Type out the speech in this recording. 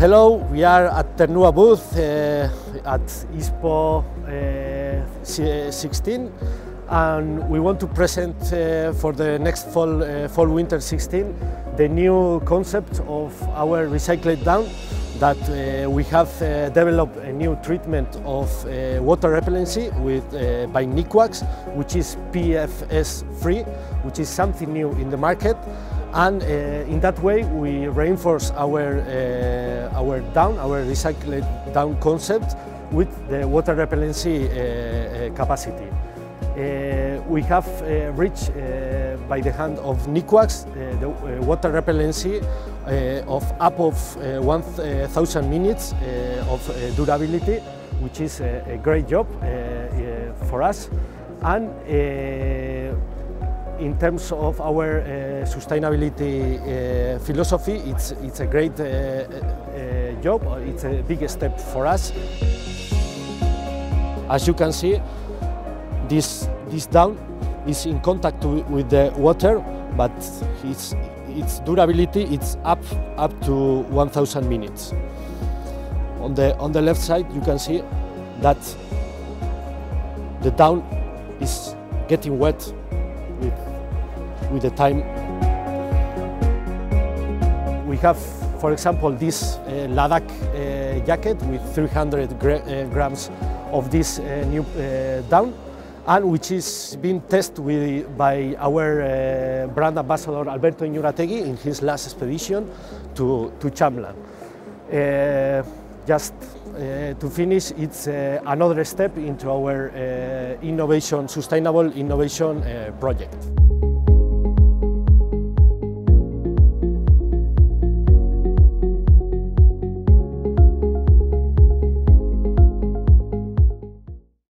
Hello, we are at Ternua booth at ISPO 16, and we want to present for the next fall-winter 16 the new concept of our recycled down, that we have developed a new treatment of water repellency by Nikwax, which is PFS free, which is something new in the market. And in that way we reinforce our down, our recycled down concept with the water repellency capacity. We have reached by the hand of Nikwax the water repellency of up of 1000 minutes of durability, which is a great job for us. And in terms of our sustainability philosophy, it's a great job. It's a big step for us. As you can see, this down is in contact with the water, but its durability it's up to 1000 minutes. On the left side, you can see that the down is getting wet with the time. We have, for example, this Ladakh jacket with 300 grams of this new down, and which is being tested by our brand ambassador Alberto Iñurategui in his last expedition to Chamlan. Just to finish, it's another step into our sustainable innovation project.